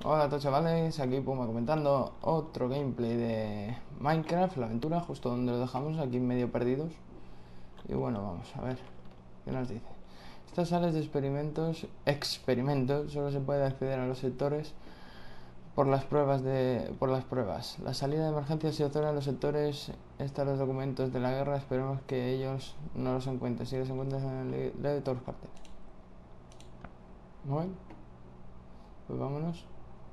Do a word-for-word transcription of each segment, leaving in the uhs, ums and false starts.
Hola a todos chavales, aquí Puma comentando otro gameplay de Minecraft, la aventura, justo donde lo dejamos, aquí medio perdidos. Y bueno, vamos a ver, ¿qué nos dice? Estas salas de experimentos, experimentos, solo se puede acceder a los sectores por las pruebas de por las pruebas. La salida de emergencia se otorga en los sectores, están los documentos de la guerra, esperemos que ellos no los encuentren, si los encuentran en el leo de todas partes. Bueno, pues vámonos.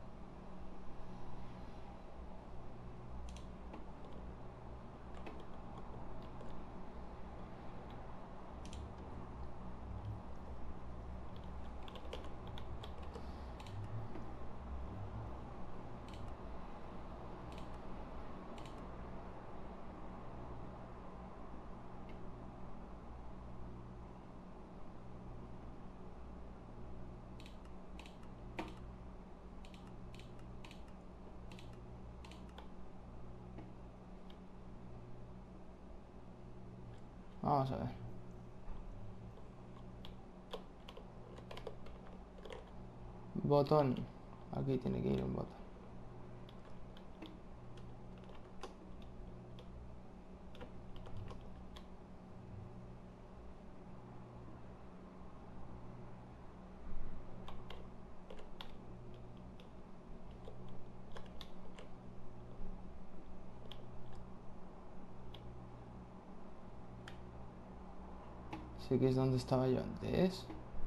Vamos a ver. Botón. Aquí tiene que ir un botón. Sí que es donde estaba yo antes.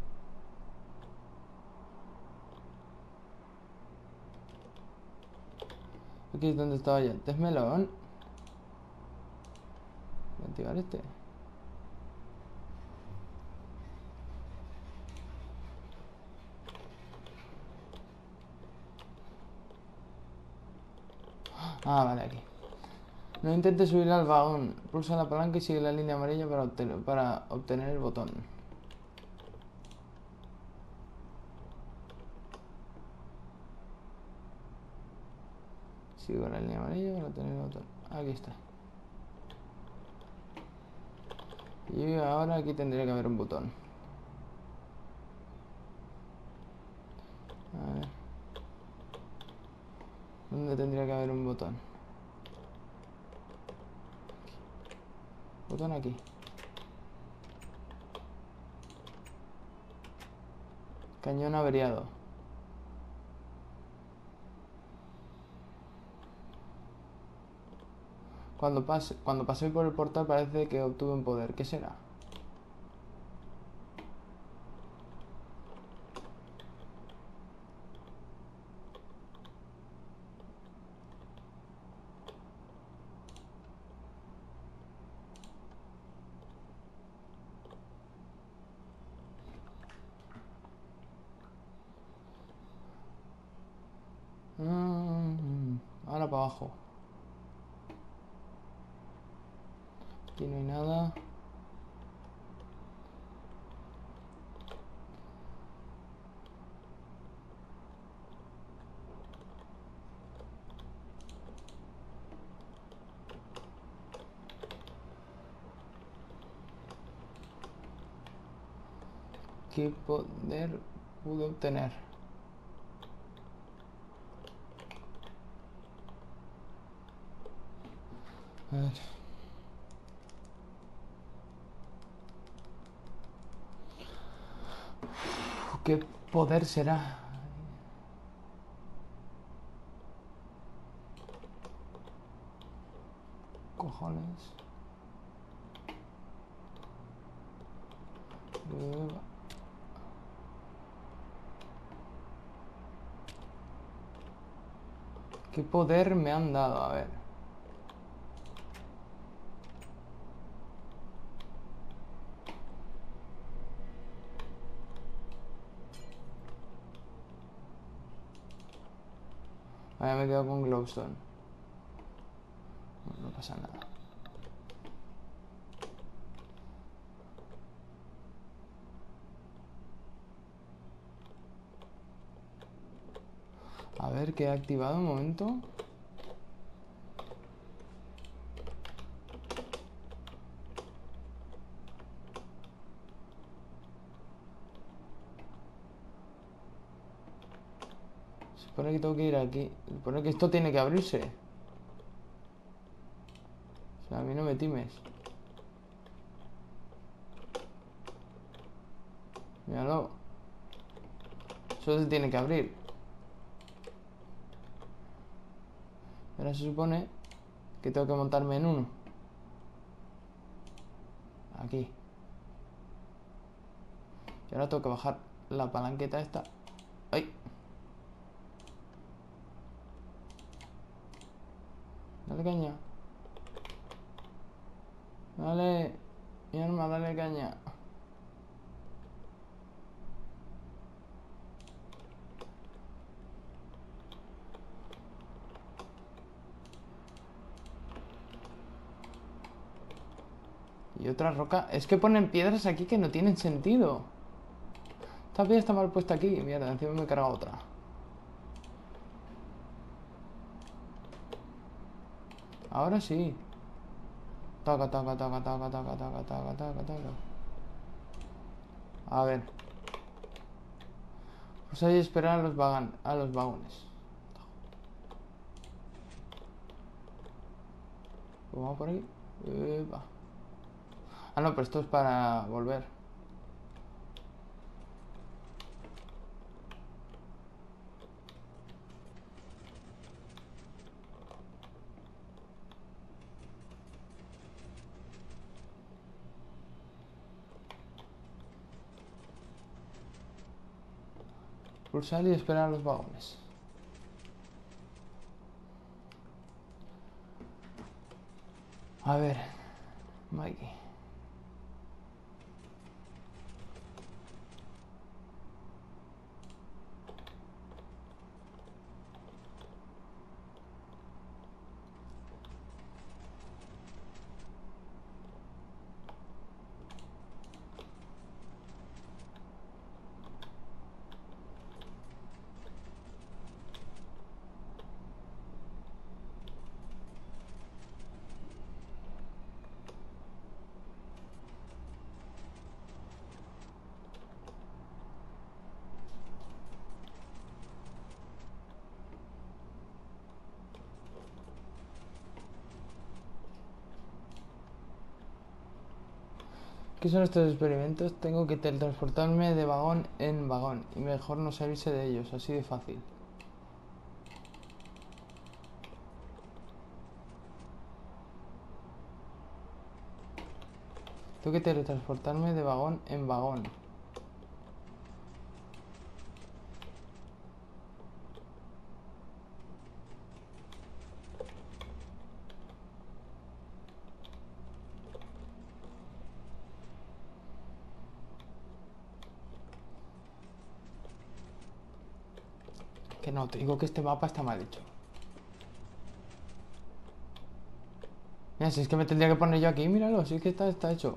Aquí es donde estaba yo antes, melón. Voy a activar este. Ah, vale, aquí. No intentes subir al vagón. Pulsa la palanca y sigue la línea amarilla para obtener, para obtener el botón. Sigo la línea amarilla para obtener el botón. Aquí está. Y ahora aquí tendría que haber un botón. A ver. ¿Dónde tendría que haber un botón? Botón aquí. Cañón averiado. Cuando pase, cuando pasé por el portal parece que obtuve un poder. ¿Qué será? Mm, ahora para abajo. Aquí no hay nada. ¿Qué poder pude obtener? A ver. ¿Qué poder será? Cojones. ¿Qué poder me han dado? A ver. Ahora me quedo con Glowstone. No, no pasa nada. A ver, ¿qué he activado? Un momento. Se supone que tengo que ir aquí. Se supone que esto tiene que abrirse. O sea, a mí no me times. Míralo. Eso se tiene que abrir. Ahora se supone que tengo que montarme en uno. Aquí. Y ahora tengo que bajar la palanqueta esta. ¡Ay! Dale caña. Dale. Mi arma, dale caña. Y otra roca. Es que ponen piedras aquí que no tienen sentido. Esta piedra está mal puesta aquí. Mierda, encima me he cargado otra. Ahora sí. Taca, taca, taca, taca, taca, taca, taca, taca, taca. A ver. Pues hay que esperar a los vagan, a los vagones. Vamos por aquí. Epa. Ah, no, pero esto es para volver. Pulsar y esperar a los vagones. A ver, Mikey. ¿Qué son estos experimentos? Tengo que teletransportarme de vagón en vagón. Y mejor no salirse de ellos, así de fácil. Tengo que teletransportarme de vagón en vagón. Que no, te digo que este mapa está mal hecho. Mira, si es que me tendría que poner yo aquí, míralo, si es que está, está hecho.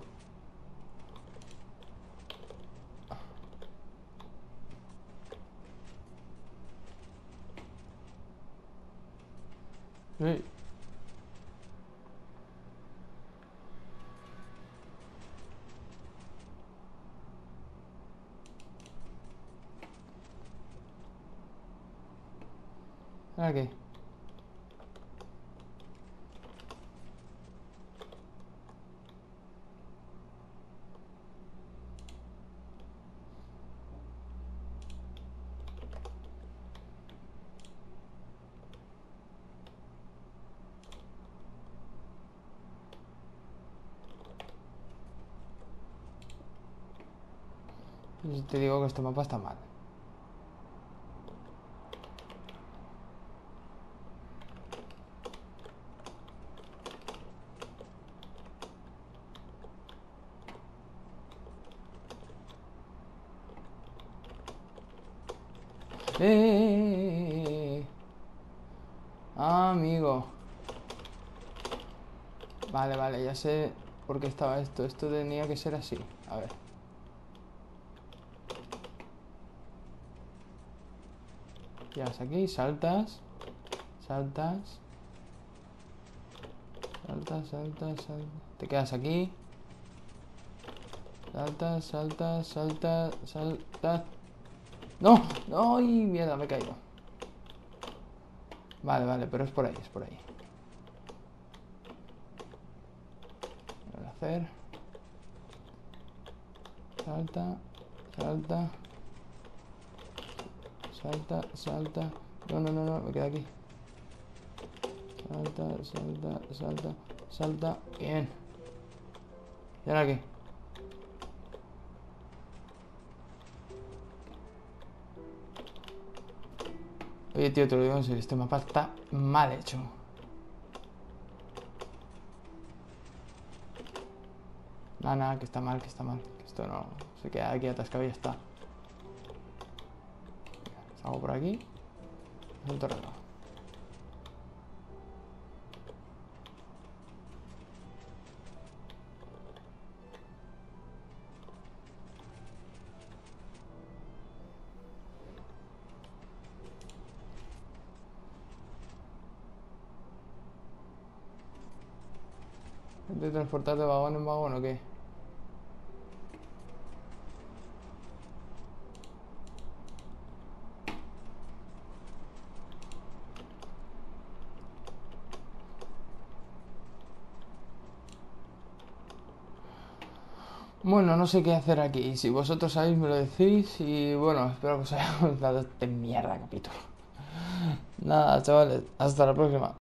Sí. ¿Ahora qué? Te digo que este mapa está mal. ¡Eh! eh, eh, eh. Ah, amigo. Vale, vale, ya sé por qué estaba esto. Esto tenía que ser así. A ver. Llegas aquí, saltas. Saltas. Saltas, saltas, saltas. Te quedas aquí. Saltas, saltas, saltas, saltas. ¡No! ¡No! ¡Ay, mierda! Me he caído. Vale, vale, pero es por ahí, es por ahí. Voy a hacer. Salta, salta. Salta, salta. No, no, no, no, me queda aquí. Salta, salta, salta, salta. Bien. ¿Y ahora qué? Oye, tío, te lo digo en serio, este mapa está mal hecho. Nada, nada, que está mal, que está mal. Que esto no se queda aquí atascado y ya está. Salgo por aquí. Salto arriba. ¿De transportar de vagón en vagón o qué? Bueno, no sé qué hacer aquí. Si vosotros sabéis, me lo decís. Y bueno, espero que os haya gustado este mierda capítulo. Nada, chavales, hasta la próxima.